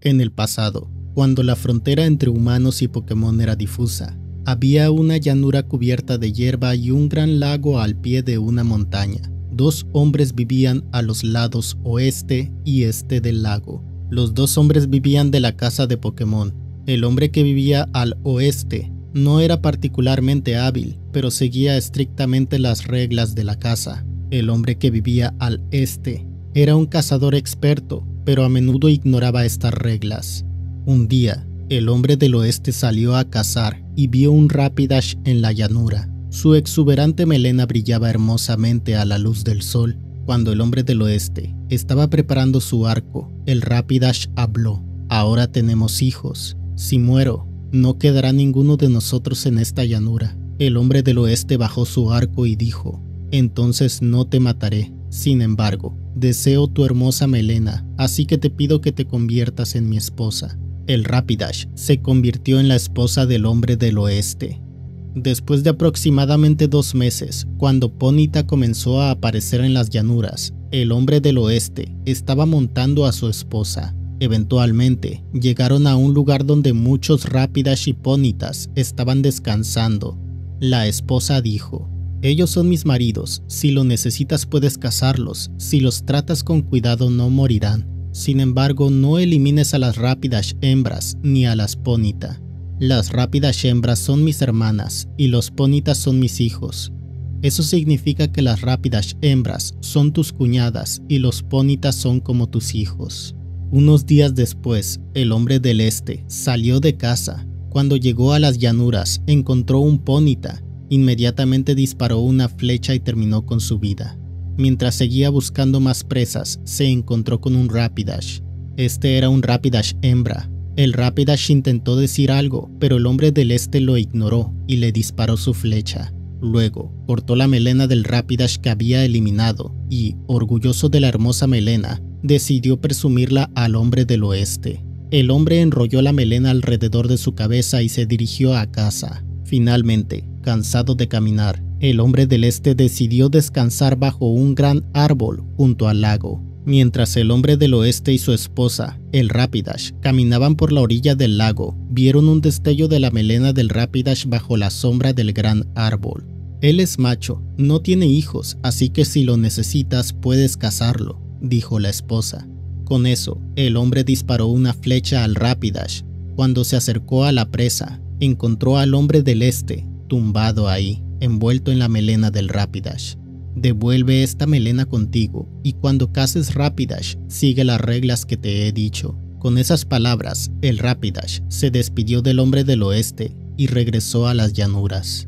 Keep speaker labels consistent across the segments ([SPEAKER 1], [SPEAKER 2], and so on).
[SPEAKER 1] En el pasado, cuando la frontera entre humanos y Pokémon era difusa, había una llanura cubierta de hierba y un gran lago al pie de una montaña. Dos hombres vivían a los lados oeste y este del lago. Los dos hombres vivían de la casa de Pokémon. El hombre que vivía al oeste no era particularmente hábil, pero seguía estrictamente las reglas de la casa. El hombre que vivía al este era un cazador experto, pero a menudo ignoraba estas reglas. Un día, el hombre del oeste salió a cazar y vio un Rapidash en la llanura. Su exuberante melena brillaba hermosamente a la luz del sol. Cuando el hombre del oeste estaba preparando su arco, el Rapidash habló: «Ahora tenemos hijos. Si muero, no quedará ninguno de nosotros en esta llanura». El hombre del oeste bajó su arco y dijo: «Entonces no te mataré. Sin embargo, deseo tu hermosa melena, así que te pido que te conviertas en mi esposa». El Rapidash se convirtió en la esposa del hombre del oeste. Después de aproximadamente 2 meses, cuando Ponyta comenzó a aparecer en las llanuras, el hombre del oeste estaba montando a su esposa. Eventualmente, llegaron a un lugar donde muchos Rapidash y Ponytas estaban descansando. La esposa dijo: «Ellos son mis maridos. Si lo necesitas puedes cazarlos. Si los tratas con cuidado no morirán. Sin embargo, no elimines a las Rapidash hembras ni a las Ponyta. Las Rapidash hembras son mis hermanas y los Ponytas son mis hijos. Eso significa que las Rapidash hembras son tus cuñadas y los Ponytas son como tus hijos». Unos días después, el hombre del este salió de caza. Cuando llegó a las llanuras, encontró un Ponyta. Inmediatamente disparó una flecha y terminó con su vida. Mientras seguía buscando más presas, se encontró con un Rapidash. Este era un Rapidash hembra. El Rapidash intentó decir algo, pero el hombre del este lo ignoró y le disparó su flecha. Luego, cortó la melena del Rapidash que había eliminado y, orgulloso de la hermosa melena, decidió presumirla al hombre del oeste. El hombre enrolló la melena alrededor de su cabeza y se dirigió a casa. Finalmente, cansado de caminar, el hombre del este decidió descansar bajo un gran árbol junto al lago. Mientras el hombre del oeste y su esposa, el Rapidash, caminaban por la orilla del lago, vieron un destello de la melena del Rapidash bajo la sombra del gran árbol. «Él es macho, no tiene hijos, así que si lo necesitas puedes cazarlo», dijo la esposa. Con eso, el hombre disparó una flecha al Rapidash. Cuando se acercó a la presa, encontró al hombre del este tumbado ahí, envuelto en la melena del Rapidash. «Devuelve esta melena contigo y cuando caces Rapidash, sigue las reglas que te he dicho». Con esas palabras, el Rapidash se despidió del hombre del oeste y regresó a las llanuras.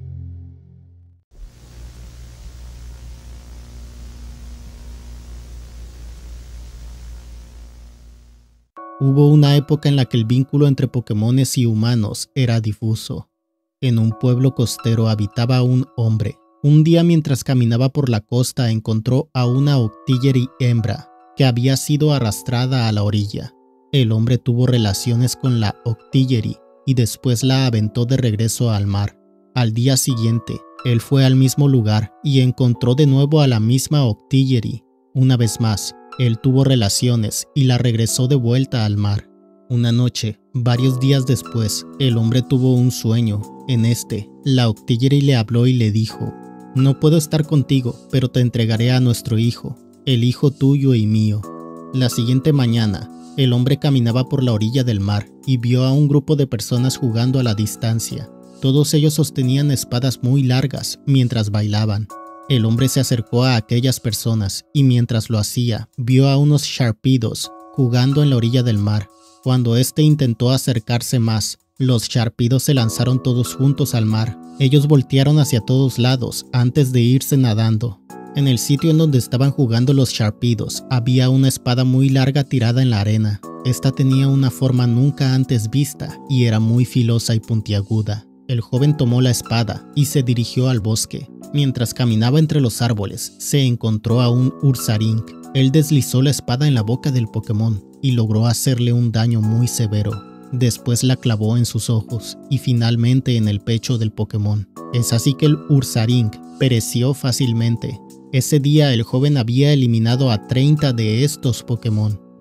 [SPEAKER 1] Hubo una época en la que el vínculo entre Pokémones y humanos era difuso. En un pueblo costero habitaba un hombre. Un día, mientras caminaba por la costa, encontró a una Octillery hembra que había sido arrastrada a la orilla. El hombre tuvo relaciones con la Octillery y después la aventó de regreso al mar. Al día siguiente, él fue al mismo lugar y encontró de nuevo a la misma Octillery. Una vez más, él tuvo relaciones y la regresó de vuelta al mar. Una noche, varios días después, el hombre tuvo un sueño. En este, la Octillery le habló y le dijo: «No puedo estar contigo, pero te entregaré a nuestro hijo, el hijo tuyo y mío». La siguiente mañana, el hombre caminaba por la orilla del mar y vio a un grupo de personas jugando a la distancia. Todos ellos sostenían espadas muy largas mientras bailaban. El hombre se acercó a aquellas personas y mientras lo hacía, vio a unos Sharpedos jugando en la orilla del mar. Cuando este intentó acercarse más, los Sharpedos se lanzaron todos juntos al mar. Ellos voltearon hacia todos lados antes de irse nadando. En el sitio en donde estaban jugando los Sharpedos había una espada muy larga tirada en la arena. Esta tenía una forma nunca antes vista y era muy filosa y puntiaguda. El joven tomó la espada y se dirigió al bosque. Mientras caminaba entre los árboles, se encontró a un Ursaring. Él deslizó la espada en la boca del Pokémon y logró hacerle un daño muy severo. Después la clavó en sus ojos y finalmente en el pecho del Pokémon. Es así que el Ursaring pereció fácilmente. Ese día el joven había eliminado a 30 de estos Pokémon.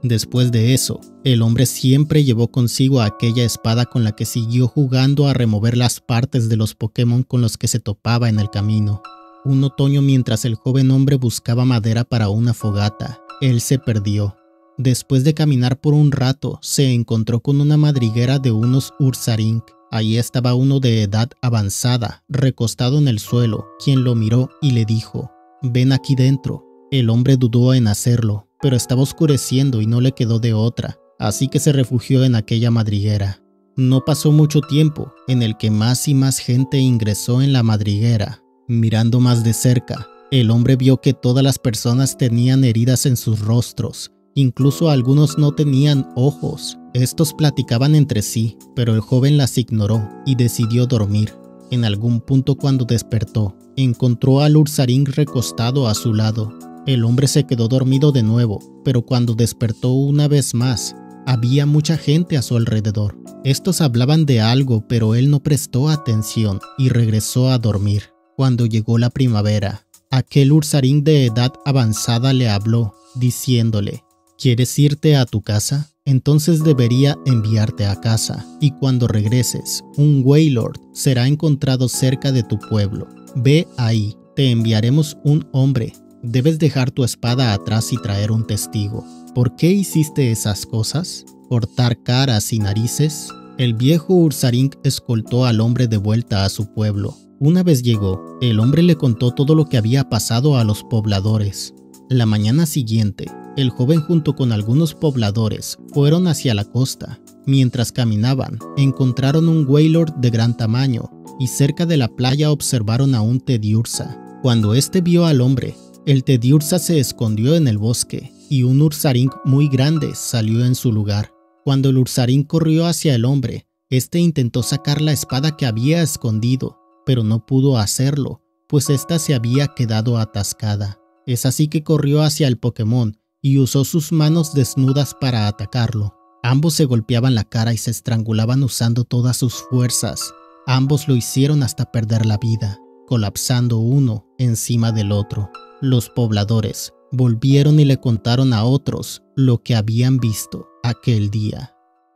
[SPEAKER 1] Después de eso, el hombre siempre llevó consigo aquella espada con la que siguió jugando a remover las partes de los Pokémon con los que se topaba en el camino. Un otoño, mientras el joven hombre buscaba madera para una fogata, él se perdió. Después de caminar por un rato, se encontró con una madriguera de unos Ursaring. Allí estaba uno de edad avanzada, recostado en el suelo, quien lo miró y le dijo: «Ven aquí dentro». El hombre dudó en hacerlo, pero estaba oscureciendo y no le quedó de otra, así que se refugió en aquella madriguera. No pasó mucho tiempo en el que más y más gente ingresó en la madriguera. Mirando más de cerca, el hombre vio que todas las personas tenían heridas en sus rostros, incluso algunos no tenían ojos. Estos platicaban entre sí, pero el joven las ignoró y decidió dormir. En algún punto, cuando despertó, encontró al Ursaring recostado a su lado. El hombre se quedó dormido de nuevo, pero cuando despertó una vez más, había mucha gente a su alrededor. Estos hablaban de algo, pero él no prestó atención y regresó a dormir. Cuando llegó la primavera, aquel Ursaring de edad avanzada le habló, diciéndole: «¿Quieres irte a tu casa? Entonces debería enviarte a casa, y cuando regreses, un Wailord será encontrado cerca de tu pueblo. Ve ahí, te enviaremos un hombre. Debes dejar tu espada atrás y traer un testigo». ¿Por qué hiciste esas cosas? ¿Cortar caras y narices? El viejo Ursaring escoltó al hombre de vuelta a su pueblo. Una vez llegó, el hombre le contó todo lo que había pasado a los pobladores. La mañana siguiente, el joven junto con algunos pobladores fueron hacia la costa. Mientras caminaban, encontraron un Wailord de gran tamaño y cerca de la playa observaron a un Tediursa. Cuando este vio al hombre, el Tediursa se escondió en el bosque y un Ursaring muy grande salió en su lugar. Cuando el Ursaring corrió hacia el hombre, este intentó sacar la espada que había escondido, pero no pudo hacerlo, pues ésta se había quedado atascada. Es así que corrió hacia el Pokémon y usó sus manos desnudas para atacarlo. Ambos se golpeaban la cara y se estrangulaban usando todas sus fuerzas. Ambos lo hicieron hasta perder la vida, colapsando uno encima del otro. Los pobladores volvieron y le contaron a otros lo que habían visto aquel día.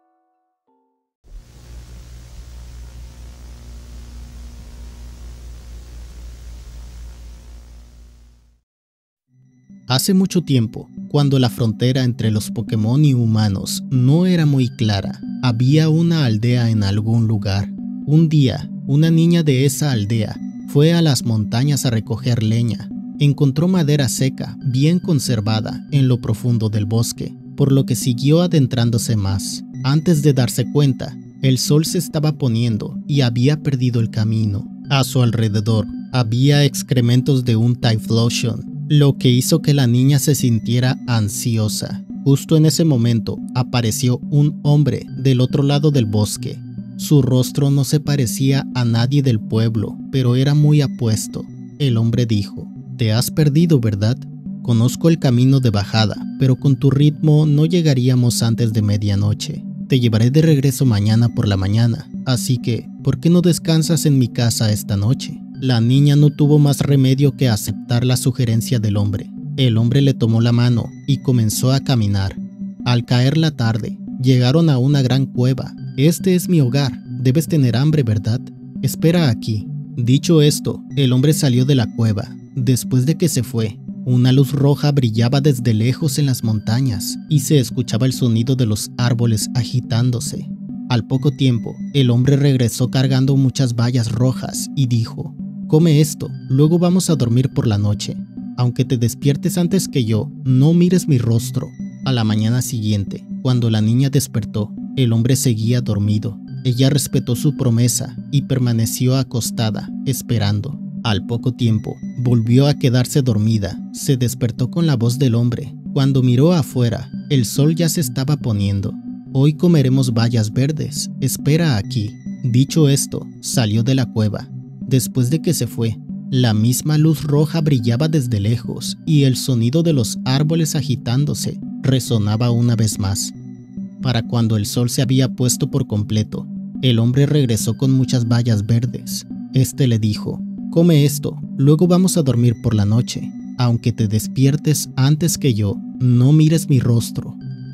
[SPEAKER 1] Hace mucho tiempo, cuando la frontera entre los Pokémon y humanos no era muy clara, había una aldea en algún lugar. Un día, una niña de esa aldea fue a las montañas a recoger leña. Encontró madera seca, bien conservada, en lo profundo del bosque, por lo que siguió adentrándose más. Antes de darse cuenta, el sol se estaba poniendo y había perdido el camino. A su alrededor había excrementos de un Typhlosion, lo que hizo que la niña se sintiera ansiosa. Justo en ese momento apareció un hombre del otro lado del bosque. Su rostro no se parecía a nadie del pueblo, pero era muy apuesto. El hombre dijo: «Te has perdido, ¿verdad? Conozco el camino de bajada, pero con tu ritmo no llegaríamos antes de medianoche. Te llevaré de regreso mañana por la mañana, así que, ¿por qué no descansas en mi casa esta noche?». La niña no tuvo más remedio que aceptar la sugerencia del hombre. El hombre le tomó la mano y comenzó a caminar. Al caer la tarde, llegaron a una gran cueva. «Este es mi hogar. Debes tener hambre, ¿verdad? Espera aquí». Dicho esto, el hombre salió de la cueva. Después de que se fue, una luz roja brillaba desde lejos en las montañas y se escuchaba el sonido de los árboles agitándose. Al poco tiempo, el hombre regresó cargando muchas bayas rojas y dijo: «Come esto, luego vamos a dormir por la noche. Aunque te despiertes antes que yo, no mires mi rostro». A la mañana siguiente, cuando la niña despertó, el hombre seguía dormido. Ella respetó su promesa y permaneció acostada, esperando. Al poco tiempo, volvió a quedarse dormida. Se despertó con la voz del hombre. Cuando miró afuera, el sol ya se estaba poniendo. «Hoy comeremos bayas verdes. Espera aquí». Dicho esto, salió de la cueva. Después de que se fue, la misma luz roja brillaba desde lejos y el sonido de los árboles agitándose resonaba una vez más. Para cuando el sol se había puesto por completo, el hombre regresó con muchas bayas verdes. Este le dijo: «Come esto, luego vamos a dormir por la noche. Aunque te despiertes antes que yo, no mires mi rostro».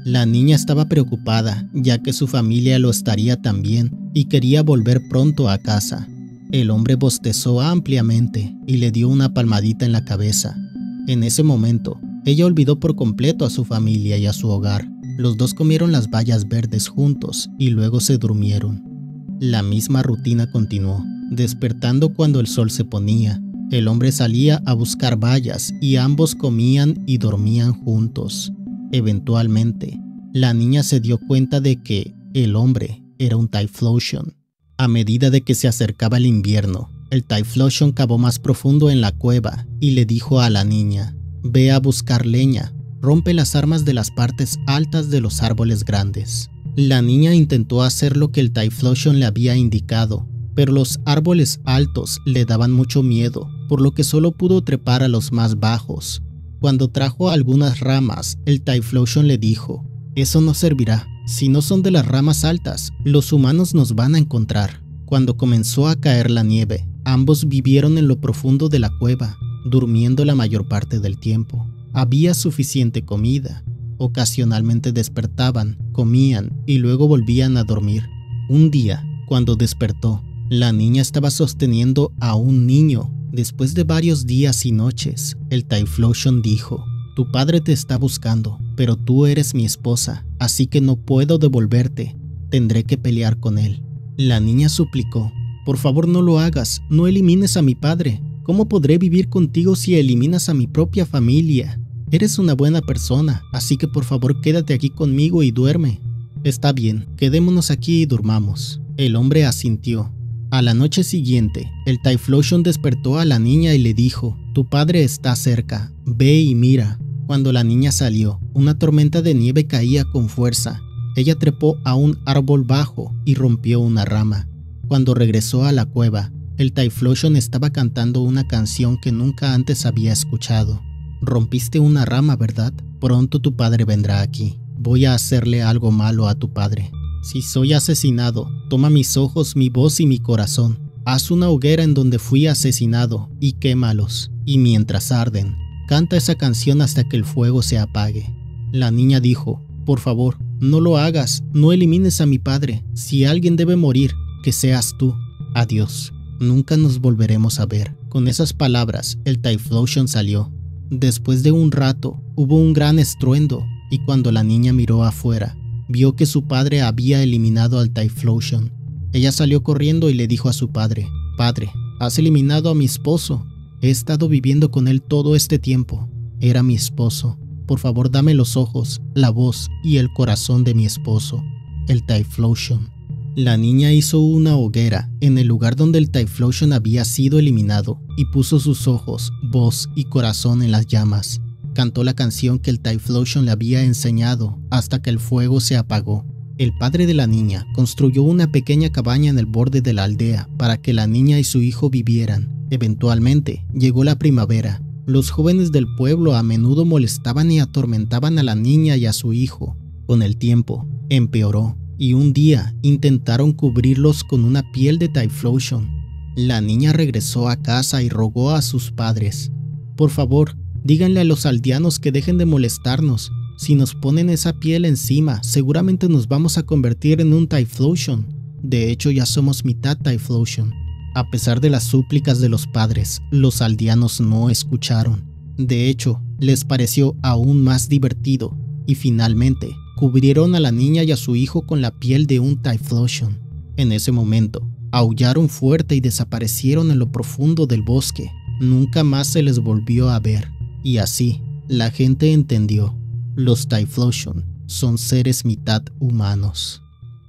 [SPEAKER 1] La niña estaba preocupada, ya que su familia lo estaría también y quería volver pronto a casa. El hombre bostezó ampliamente y le dio una palmadita en la cabeza. En ese momento, ella olvidó por completo a su familia y a su hogar. Los dos comieron las bayas verdes juntos y luego se durmieron. La misma rutina continuó, despertando cuando el sol se ponía. El hombre salía a buscar bayas y ambos comían y dormían juntos. Eventualmente, la niña se dio cuenta de que el hombre era un Typhlosion. A medida de que se acercaba el invierno, el Typhlosion cavó más profundo en la cueva y le dijo a la niña: «Ve a buscar leña, rompe las armas de las partes altas de los árboles grandes». La niña intentó hacer lo que el Typhlosion le había indicado, pero los árboles altos le daban mucho miedo, por lo que solo pudo trepar a los más bajos. Cuando trajo algunas ramas, el Typhlosion le dijo: «Eso no servirá. Si no son de las ramas altas, los humanos nos van a encontrar». Cuando comenzó a caer la nieve, ambos vivieron en lo profundo de la cueva, durmiendo la mayor parte del tiempo. Había suficiente comida. Ocasionalmente despertaban, comían y luego volvían a dormir. Un día, cuando despertó, la niña estaba sosteniendo a un niño. Después de varios días y noches, el Typhlosion dijo: «Tu padre te está buscando, pero tú eres mi esposa, así que no puedo devolverte. Tendré que pelear con él». La niña suplicó: «Por favor, no lo hagas, no elimines a mi padre. ¿Cómo podré vivir contigo si eliminas a mi propia familia? Eres una buena persona, así que por favor quédate aquí conmigo y duerme». «Está bien, quedémonos aquí y durmamos». El hombre asintió. A la noche siguiente, el Typhlosion despertó a la niña y le dijo: «Tu padre está cerca, ve y mira». Cuando la niña salió, una tormenta de nieve caía con fuerza. Ella trepó a un árbol bajo y rompió una rama. Cuando regresó a la cueva, el Typhlosion estaba cantando una canción que nunca antes había escuchado. «Rompiste una rama, ¿verdad? Pronto tu padre vendrá aquí. Voy a hacerle algo malo a tu padre. Si soy asesinado, toma mis ojos, mi voz y mi corazón. Haz una hoguera en donde fui asesinado y quémalos. Y mientras arden, canta esa canción hasta que el fuego se apague». La niña dijo: «Por favor, no lo hagas, no elimines a mi padre. Si alguien debe morir, que seas tú. Adiós. Nunca nos volveremos a ver». Con esas palabras, el Typhlosion salió. Después de un rato, hubo un gran estruendo, y cuando la niña miró afuera, vio que su padre había eliminado al Typhlosion. Ella salió corriendo y le dijo a su padre: «Padre, has eliminado a mi esposo. He estado viviendo con él todo este tiempo. Era mi esposo. Por favor, dame los ojos, la voz y el corazón de mi esposo, el Typhlosion». La niña hizo una hoguera en el lugar donde el Typhlosion había sido eliminado y puso sus ojos, voz y corazón en las llamas. Cantó la canción que el Typhlosion le había enseñado hasta que el fuego se apagó. El padre de la niña construyó una pequeña cabaña en el borde de la aldea para que la niña y su hijo vivieran. Eventualmente, llegó la primavera. Los jóvenes del pueblo a menudo molestaban y atormentaban a la niña y a su hijo. Con el tiempo, empeoró, y un día intentaron cubrirlos con una piel de Typhlosion. La niña regresó a casa y rogó a sus padres: «Por favor, díganle a los aldeanos que dejen de molestarnos. Si nos ponen esa piel encima, seguramente nos vamos a convertir en un Typhlosion. De hecho, ya somos mitad Typhlosion». A pesar de las súplicas de los padres, los aldeanos no escucharon. De hecho, les pareció aún más divertido, y finalmente cubrieron a la niña y a su hijo con la piel de un Typhlosion. En ese momento, aullaron fuerte y desaparecieron en lo profundo del bosque. Nunca más se les volvió a ver. Y así, la gente entendió: los Typhlosion son seres mitad humanos.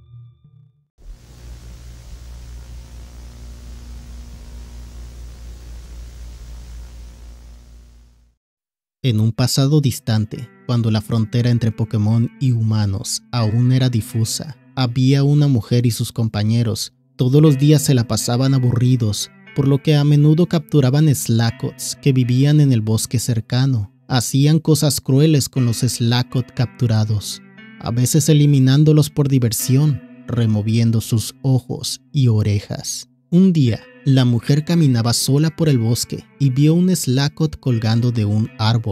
[SPEAKER 1] En un pasado distante, cuando la frontera entre Pokémon y humanos aún era difusa, había una mujer y sus compañeros. Todos los días se la pasaban aburridos, por lo que a menudo capturaban Slackoths que vivían en el bosque cercano. Hacían cosas crueles con los Slackoth capturados, a veces eliminándolos por diversión, removiendo sus ojos y orejas. Un día, la mujer caminaba sola por el bosque y vio un Slackoth colgando de un árbol.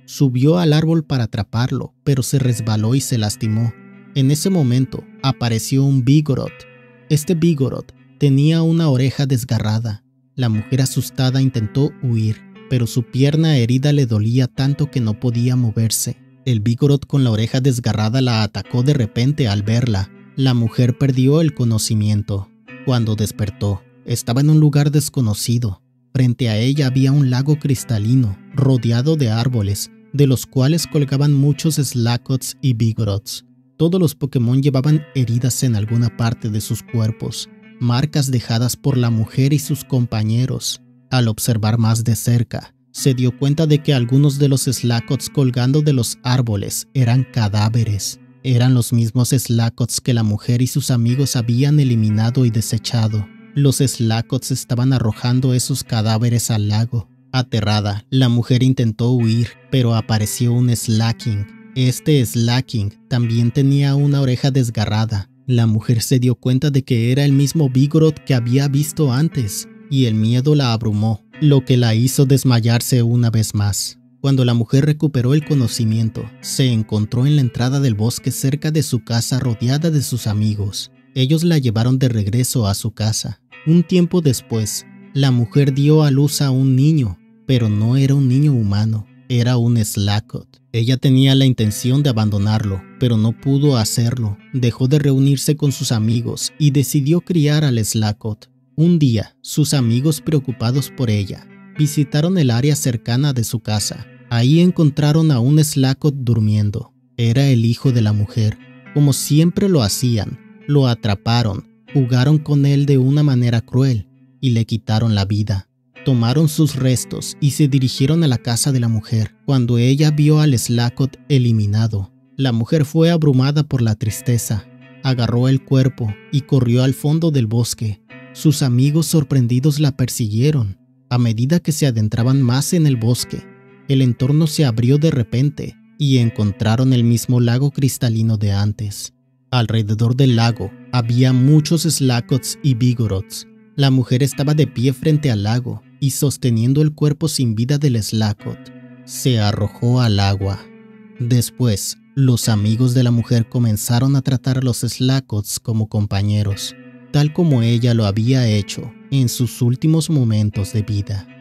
[SPEAKER 1] Subió al árbol para atraparlo, pero se resbaló y se lastimó. En ese momento apareció un Vigoroth. Este Vigoroth tenía una oreja desgarrada. La mujer asustada intentó huir, pero su pierna herida le dolía tanto que no podía moverse. El Vigoroth con la oreja desgarrada la atacó de repente al verla. La mujer perdió el conocimiento. Cuando despertó, estaba en un lugar desconocido. Frente a ella había un lago cristalino, rodeado de árboles, de los cuales colgaban muchos Slakoths y Vigoroths. Todos los Pokémon llevaban heridas en alguna parte de sus cuerpos, marcas dejadas por la mujer y sus compañeros. Al observar más de cerca, se dio cuenta de que algunos de los Slakoths colgando de los árboles eran cadáveres. Eran los mismos Slakoths que la mujer y sus amigos habían eliminado y desechado. Los Slakoths estaban arrojando esos cadáveres al lago. Aterrada, la mujer intentó huir, pero apareció un Slaking. Este Slaking también tenía una oreja desgarrada. La mujer se dio cuenta de que era el mismo Vigoroth que había visto antes, y el miedo la abrumó, lo que la hizo desmayarse una vez más. Cuando la mujer recuperó el conocimiento, se encontró en la entrada del bosque cerca de su casa rodeada de sus amigos. Ellos la llevaron de regreso a su casa. Un tiempo después, la mujer dio a luz a un niño, pero no era un niño humano, era un Slakoth. Ella tenía la intención de abandonarlo, pero no pudo hacerlo. Dejó de reunirse con sus amigos y decidió criar al Slakoth. Un día, sus amigos, preocupados por ella, visitaron el área cercana de su casa. Ahí encontraron a un Slakoth durmiendo. Era el hijo de la mujer. Como siempre lo hacían, lo atraparon, jugaron con él de una manera cruel y le quitaron la vida. Tomaron sus restos y se dirigieron a la casa de la mujer. Cuando ella vio al Slakoth eliminado, la mujer fue abrumada por la tristeza. Agarró el cuerpo y corrió al fondo del bosque. Sus amigos sorprendidos la persiguieron. A medida que se adentraban más en el bosque, el entorno se abrió de repente y encontraron el mismo lago cristalino de antes. Alrededor del lago había muchos Slakoths y Vigoroths. La mujer estaba de pie frente al lago y sosteniendo el cuerpo sin vida del Slakoth. Se arrojó al agua. Después, los amigos de la mujer comenzaron a tratar a los Slakoths como compañeros, tal como ella lo había hecho en sus últimos momentos de vida.